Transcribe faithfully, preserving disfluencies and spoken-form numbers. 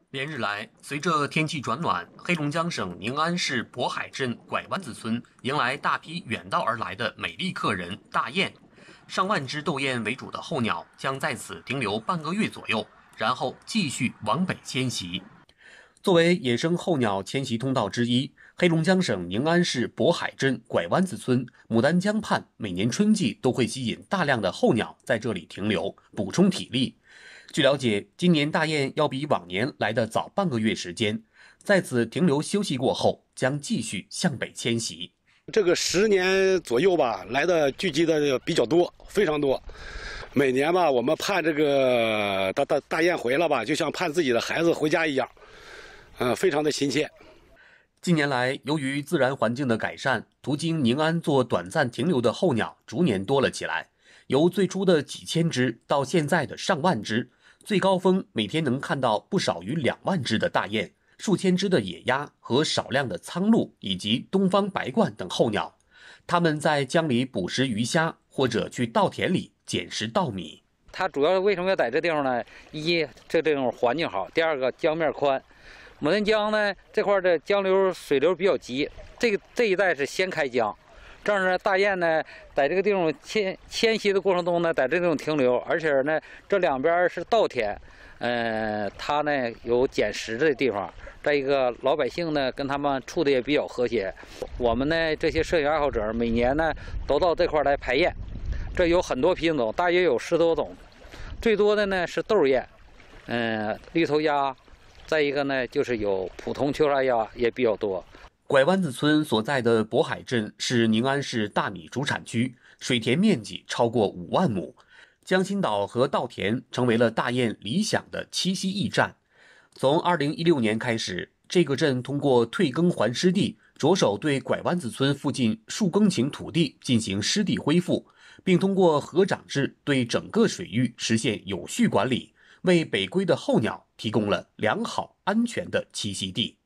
连日来，随着天气转暖，黑龙江省宁安市渤海镇拐弯子村迎来大批远道而来的美丽客人大雁。上万只斗雁为主的候鸟将在此停留半个月左右，然后继续往北迁徙。作为野生候鸟迁徙通道之一，黑龙江省宁安市渤海镇拐弯子村牡丹江畔每年春季都会吸引大量的候鸟在这里停留，补充体力。据了解，今年大雁要比往年来的早半个月时间，在此停留休息过后，将继续向北迁徙。 这个十年左右吧，来的聚集的比较多，非常多。每年吧，我们盼这个大大大雁回来吧，就像盼自己的孩子回家一样，嗯、呃，非常的亲切。 近年来，由于自然环境的改善，途经宁安做短暂停留的候鸟逐年多了起来，由最初的几千只到现在的上万只。最高峰每天能看到不少于两万只的大雁、数千只的野鸭和少量的苍鹭以及东方白鹳等候鸟。它们在江里捕食鱼虾，或者去稻田里捡拾稻米。 它主要为什么要在这地方呢？一，这地方环境好；第二个，江面宽。牡丹江呢这块的江流水流比较急，这个这一带是先开江。这样呢，大雁呢，在这个地方迁迁徙的过程中呢，在这地方停留，而且呢，这两边是稻田，呃，它呢有捡食的地方。再一个，老百姓呢跟他们处的也比较和谐。我们呢这些摄影爱好者每年呢都到这块来排雁，这有很多品种，大约有十多种，最多的呢是豆雁，嗯、呃，绿头鸭，再一个呢就是有普通秋沙鸭也比较多。 拐弯子村所在的渤海镇是宁安市大米主产区，水田面积超过五万亩。江心岛和稻田成为了大雁理想的栖息驿站。从二零一六年开始，这个镇通过退耕还湿地，着手对拐弯子村附近数公顷土地进行湿地恢复，并通过河长制对整个水域实现有序管理，为北归的候鸟提供了良好安全的栖息地。